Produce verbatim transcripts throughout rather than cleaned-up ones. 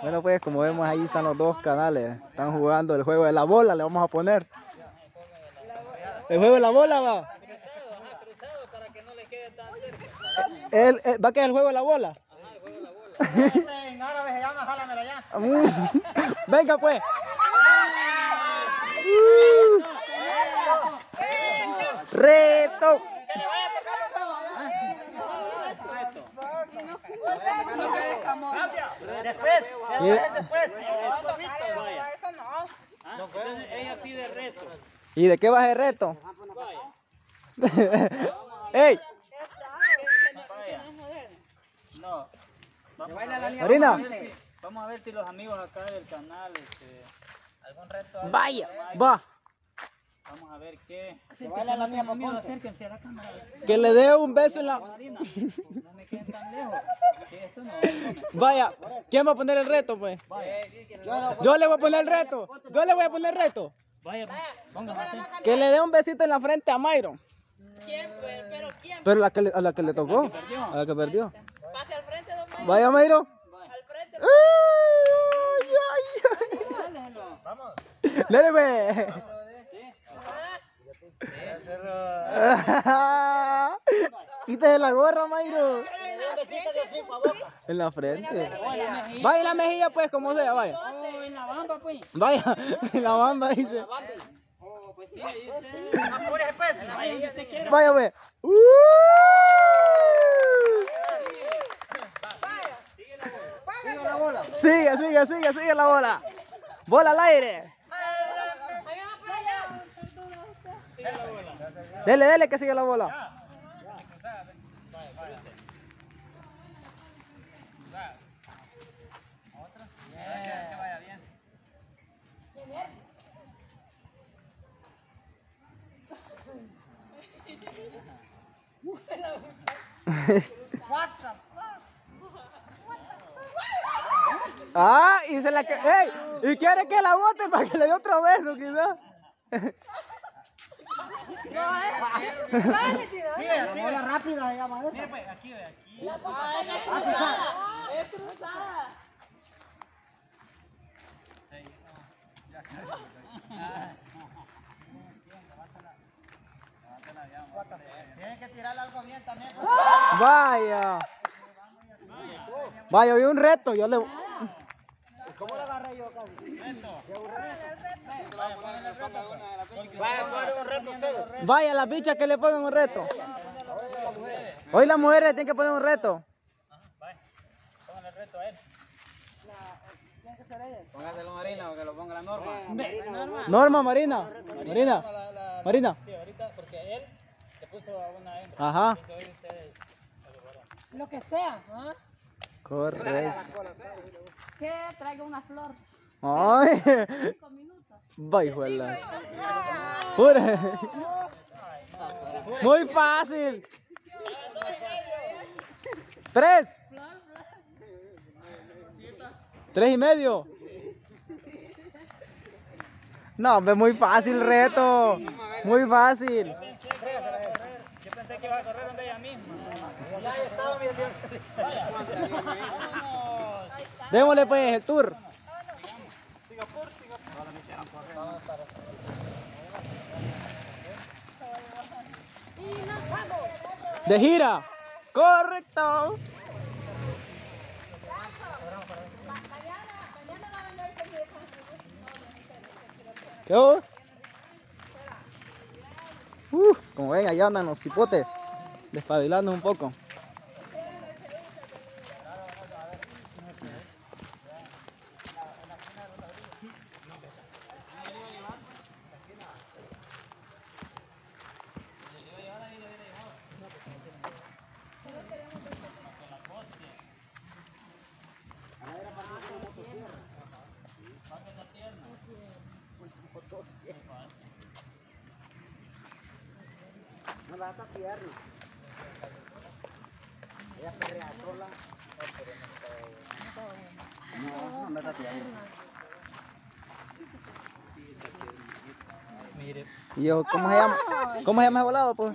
Bueno, pues como vemos ahí están los dos canales. Están jugando el juego de la bola, le vamos a poner. El juego de la bola va. El, el, ¿Va a quedar el juego de la bola? En árabe se llama jálamela ya. Venga pues. Reto. Después, después. Eso no. Entonces ella pide reto. ¿Y de qué va el reto? ¡Ey! No. Vamos a, ver, Marina. vamos, a ver si, vamos a ver si los amigos acá del canal, este, ¿Algún reto? Vaya, va. vamos a ver qué. baila la mía, Conmigo, Ponce. acérquense a la cámara. Que le dé un beso en la... Marina, no me queden tan lejos. Que esto no, Vaya, ¿quién va a poner el reto pues? vaya, Yo le voy a poner el reto. Yo le voy a poner el reto. vaya, póngame atención. Que le dé un besito en la frente a Myron. ¿Quién? Pues, pero ¿quién? Pero la que le- a la que le tocó. A la que perdió. Pase al frente, don Mayo. Vaya, Myron. Al frente. Ay, ay, ay. Dale, pues. Quítese la gorra, Mayro. Un besito de hocico a boca. En la frente. Vaya en la mejilla, pues, como sea, vaya. Oh, en la bamba, pues. Vaya, en la bamba, dice. Oh, pues sí, ahí usted. Apúrese pues. Vaya donde usted quiera. Vaya, pues. Uh. Sigue la bola. Sigue, sigue, sigue, sigue la bola. Bola al aire. Dele, dele que sigue la bola. Que vaya bien. Ah, y se la que... ¡Ey! Y quiere que la bote para que le dé otro beso, quizás. La bola rápida se llama eso. Mire pues, aquí ve, aquí. Es cruzada. Es cruzada. Tienen que tirarle algo bien también. Vaya. Vaya, hoy un reto, yo le... ¿Cómo la agarré yo casi? Vaya, poner un reto ustedes. Vaya, las bichas que le pongan un reto. Hoy las mujeres tienen que poner un reto. Póngale el reto a él. Póngaselo Marina o que lo ponga la norma. Norma, Marina. Marina. La- la- Marina. Sí, ahorita, porque él le puso a una hembra. Ajá. Entonces hoy ustedes. Lo que sea. ¿Ah? Correcto. Que traiga una flor. Ay. Cinco minutos. Vaya, juela. Pure. Muy fácil. Tres. Tres y medio. No, hombre, muy fácil reto. Muy fácil. Yo pensé que iba a correr donde ella misma. Ya he estado, mire, Démosle pues el tour. De gira. Correcto. ¿Qué hubo? Uh, como ven, allá andan los cipotes, despabilando un poco. No la está tierno. Ella pelea sola. No, no me está tierno. Mire. ¿Y yo, cómo se llama? ¿Cómo se llama ese volado, pues?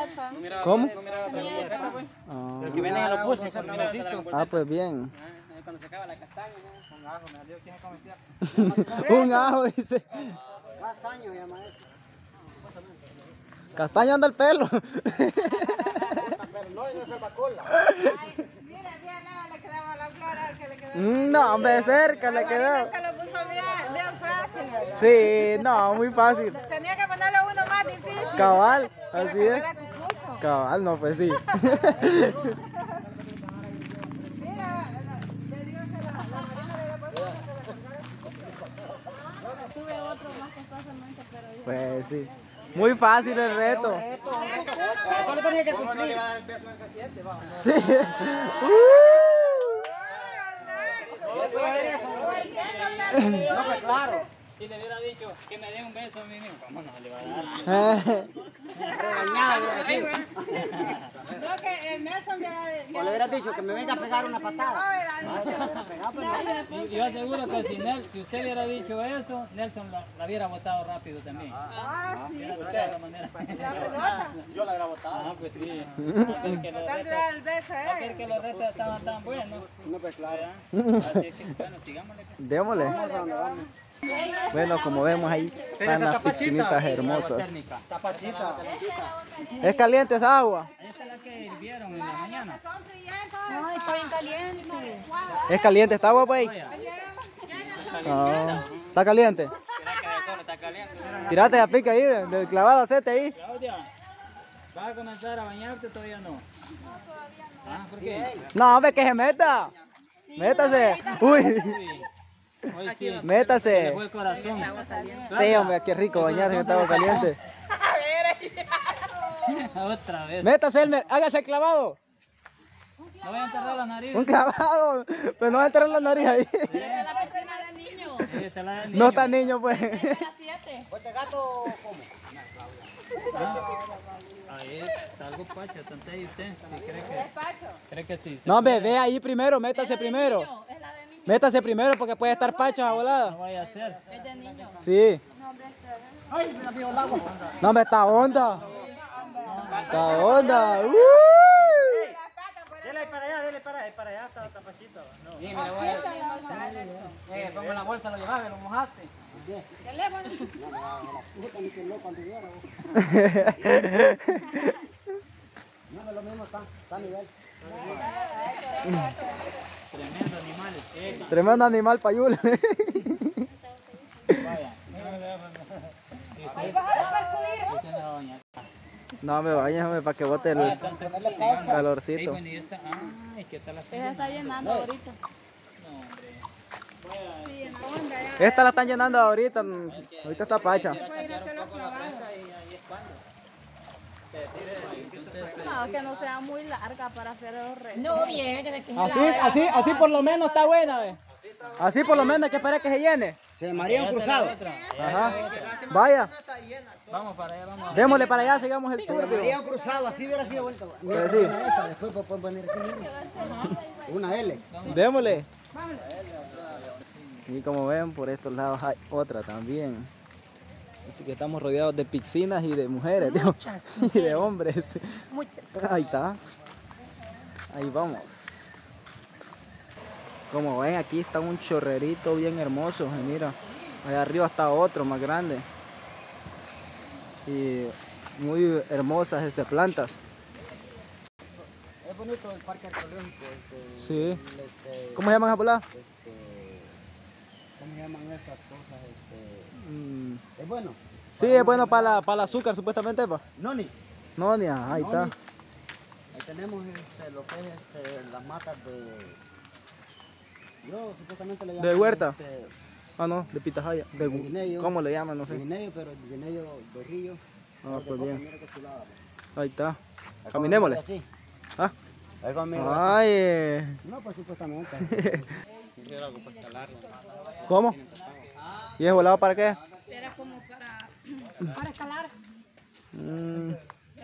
Mieta. ¿Cómo? No miraba Ah, El que viene a lo puse, con el osito. ah, pues bien. Cuando cuando se acaba la castaña, ¿no? Un ajo, me salió, ¿quién se cometía? Un ajo, dice. Castaño llama eso. Castaño anda el pelo. Pero no, y no es albacola. Mira, bien, le quedaba la flor al que le quedaba. No, hombre, cerca le quedó. Se lo puso bien, bien fácil. Sí, no, muy fácil. Tenía que ponerle uno más difícil. Cabal, así es. Era cucucho. Cabal, no, pues sí. Mira, le digo que la, la marina le había puesto que se la cargara. Tuve otro más costosamente, pero yo... Pues sí. Muy fácil el reto. ¿Cuándo tenía que cumplir? No le va a dar el peso en el casiete, va. Sí. Uh. No, pues claro. Si le hubiera dicho que me dé un beso a mí mismo, ¿cómo no le va a dar? Eh, Regañada hubiera sido. No, que el Nelson me había... O le hubieras dicho que me venga a pegar una patada. Y yo aseguro que si, Nel, si usted hubiera dicho eso, Nelson la, la hubiera botado rápido también. Ah, sí. De otra manera. La pelota. Yo la hubiera botado. Ah, pues sí. Aquel que los Tal de retos, dar el beso, aquel ¿eh? que los retos estaban tan buenos. No, pues claro. ¿Verdad? Así es que, bueno, sigámosle. démosle. Bueno, como vemos ahí, están las piscinitas hermosas. Tapachita. ¿Es caliente esa agua? Esta es la que hirvieron en la mañana. Ay, está bien caliente. ¿Es caliente esta agua, pues? Ah, ¿está caliente? ¿Será que el sol está caliente? Tirate a pique ahí, de, de clavado aceite ahí. Claudia, ¿vas a comenzar a bañarte o todavía no? Ah, ¿por qué? No, hombre, que se meta. Métase. Uy, Sí. Hoy sí. Se le métase. fue el corazón. Sí, hombre, qué rico bañarse en esta agua caliente. Otra vez. Métase, Elmer, hágase el clavado. No voy a enterrar la nariz. Un clavado, pero no va a entrar la nariz ahí. Pero esta es la piscina de niños. Sí, esta es la del No niño. está niño, pues. Es de las siete. ¿Este gato cómo? Ah, ahí está algo pacha, tante y usted. Sí, cree que, cree que sí. se No, hombre, puede. ve ahí primero, métase primero. Es la de niños. Métase primero porque puede estar pacho a No volada. vaya a ser. Es de niños. Sí. Ay, me la pido el agua. No, hombre, está onda. Está onda. Uy. Dele ahí para allá, dele para allá, para allá está tapachita. No. Sí, me lo voy a... Eh, pongo la bolsa, lo llevaste, lo mojaste. Teléfono. No, es lo mismo, está, está a nivel. Tremendo animal. Eh, Tremendo animal payul. vaya. Ahí vas a percudir. Usted no va a bañar. No, me bañame para que bote el Entonces, sigamos. Ey, calorcito. bueno, y esta... Ay, ¿qué tal la Ella está llenando ahorita. No, hombre. Sí, en la onda ya. Esta la están llenando ahorita. Ahorita está pacha. No, que no sea muy larga para hacer los retos. No, bien, que de que Así, así, así por lo menos está buena, ve. Así por lo menos hay que esperar que se llene. Se María un cruzado. Ajá. Vaya, Vamos para allá, vamos. démosle para allá, sigamos el tour. digo. María un cruzado, así hubiera sido bonito. Mira, Pues sí. esta, después pueden poner aquí, mira. Una L. Démosle. Y como ven, por estos lados hay otra también. Así que estamos rodeados de piscinas y de mujeres, digo, y de hombres. Muchas. Ahí está. Ahí vamos. Como ven, aquí está un chorrerito bien hermoso. Y mira, allá arriba está otro más grande. Y muy hermosas estas plantas. Es bonito el parque arqueológico. Este, Sí. este, ¿Cómo se llaman, Japulá? este, ¿Cómo se llaman estas cosas? Este, Mm, es bueno. sí, es bueno para, la, para el azúcar, supuestamente. Pa. Nonis. No, ni ahí está. Nonis. Ahí tenemos este, lo que es este, las matas de... Yo supuestamente le llamo... ¿De huerta? Este, Ah, no, de pitahaya. De, De guineo. ¿Cómo le llaman? No de sé. guineo, pero de guineo de río. Ah, de pues coca, bien. mira qué chulada. Ahí está. Ahí Caminémosle. conmigo así. Ah. Ahí conmigo así. Ay, eh. No, pues supuestamente. ¿Cómo? ¿Y es volado para qué? Era como para, para escalar. Mm.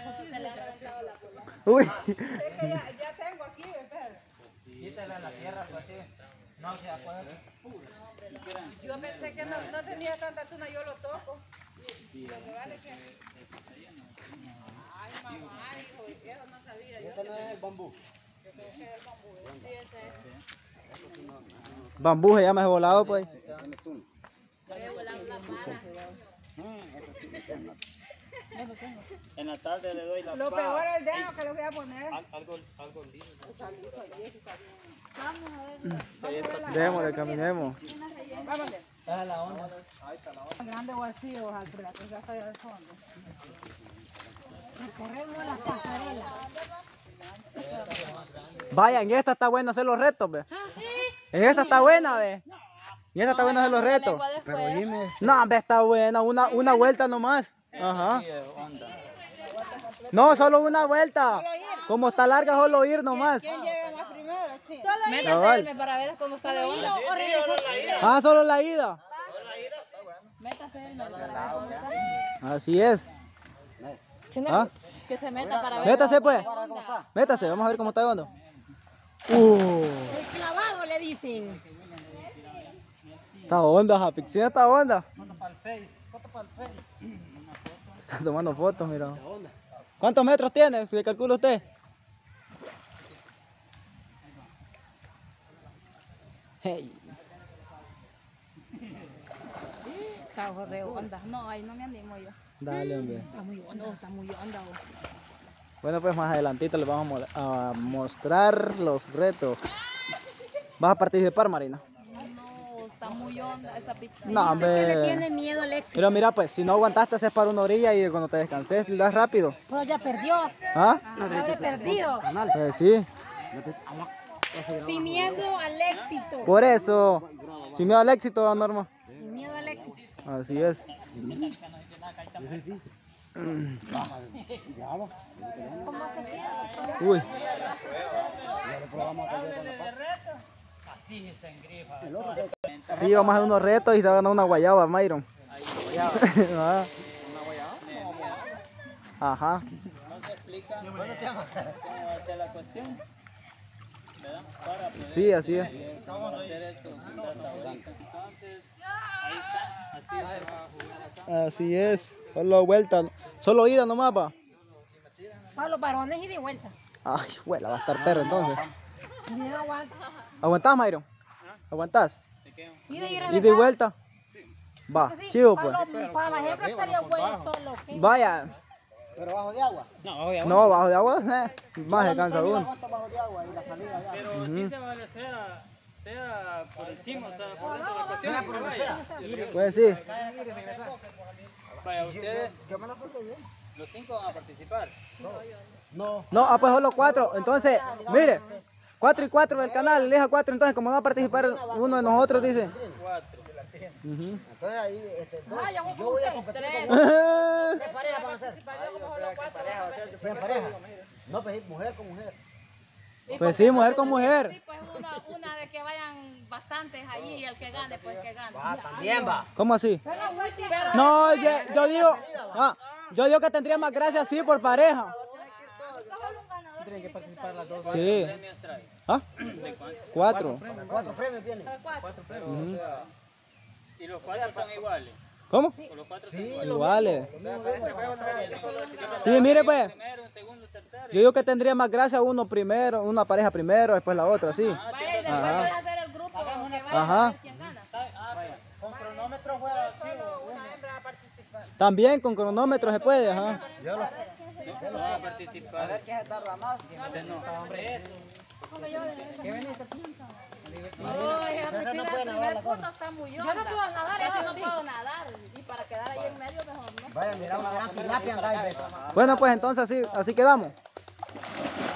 Uy. Ya, ya tengo aquí, espera. Quítale la tierra, pues así. No se puede. Yo pensé que no, no tenía tanta tuna, yo lo toco. Lo que vale que... Ay, mamá, hijo, eso no sabía. Yo Este no es el bambú. creo que es el bambú. Sí, ese es. Bambú se llama ese volado, pues. En la tarde le doy la Lo pa- peor es el dedo que le voy a poner. Al- Algo, algo lindo. Démosle, caminemos. Vámonos. Esa es la onda. Grande o así, ojalá, que ya está allá al fondo. Recorremos las pasarelas. Vaya, en esta está bueno hacer los retos, ve. En esta está buena, ve. En esta está bueno hacer los retos. Pero dime, No, ve, está buena. Una, una vuelta nomás. Ajá. Sí, de onda. No, solo una vuelta. Como está larga, solo ir nomás. ¿Quién llega más primero? Sí. Cabal. Métase para ver cómo está de onda. O regresar. Ah, solo la ida. Métase él para ver cómo está. Así es. ¿Ah? Que se meta para ver. Métase, pues. Métase, vamos a ver cómo está de onda. Uh, El clavado le dicen. está onda, ja, piscina está onda. foto para el Face, foto para el Face. Está tomando fotos, mira. ¿Cuántos metros tiene? ¿Se calcula usted? Hey. Está re onda. No, ahí no me animo yo. Dale, hombre. Está muy onda, está muy onda. vos. Bueno, pues más adelantito les vamos a mo- a mostrar los retos. ¿Vas a participar, Marina? No, está muy onda esa pizza. No, hombre. Tiene miedo el éxito. Pero mira, pues, si no aguantaste, haces para una orilla y cuando te descanses, lo das rápido. Pero ya perdió. ¿Ah? Habré perdido. Pues sí. Sin miedo al éxito. Por eso. Sin miedo al éxito, Norma. Sin miedo al éxito. Así es. Uy. Así se engrifa. Sí, vamos a hacer unos retos y se va a ganar una guayaba, Myron. Ah. Ajá. No se explica cómo va a ser la cuestión. ¿Verdad? Para poder Sí, así es. hacer eso quizás ahorita. Entonces, ahí está. Así se va a jugar acá. Así es. Solo vuelta. Solo ida nomás, va. Para los varones y de vuelta. Ay, huela, va a estar perro entonces. Miedo aguanta. ¿Aguantás, Myron? ¿Aguantás? ¿De qué? Y de ir ¿Ida y vuelta? Va, chido pues. Para, los- para la hembra estaría bueno solo. ¿qué? Vaya. Pero bajo de agua. No, bajo de agua, eh. Más se cansa uno. Aguanta bajo de agua y la salida ya. Pero sí se vale sea, sea por encima, o sea, por dentro de la cuestión. Sea por donde sea. Pues sí. Vaya, ustedes, Yo me la suelto bien. los cinco van a participar. No. No, ah, pues solo cuatro. Entonces, mire. Cuatro y cuatro del canal, elija cuatro. Entonces, como no va a participar uno de nosotros, dice. Cuatro. Ujú. Entonces ahí, este, dos. Ah, ya voy Yo con voy a usted. competir Tres. con uno. ¿Qué pareja van a hacer? Sí, en pareja. No, pues mujer con mujer. Pues sí, mujer con mujer. Sí, pues una, una de que vayan bastantes allí y el que gane, pues que gane. Ah, también va. ¿Cómo así? Pero, No, yo, yo digo, ah, yo digo que tendría más gracia así por pareja. Sí. Premios trae. ¿Ah? Cuatro. Cuatro premios tienen. Ujú. Y los cuatro son iguales. ¿Cómo? O los cuatro son Sí, Iguales. iguales. Sí, mire pues. primero, un segundo, un tercero. Yo digo que tendría más gracia uno primero, una pareja primero, después la otra, sí. vaya, y después Ajá. puedes hacer el grupo que vaya Ajá. a ver quién gana. Con cronómetro fuera chivo. También con cronómetro se puede, ajá. Yo lo... No van a participar. A ver qué se tarda más. Usted no. Oye, Esa no puede nadar la cosa. está muy onda. Yo no puedo nadar, yo no puedo nadar. Y para quedar ahí en medio mejor no. Vaya, mira una gran tilapia anda ahí. Bueno, pues entonces así, así quedamos.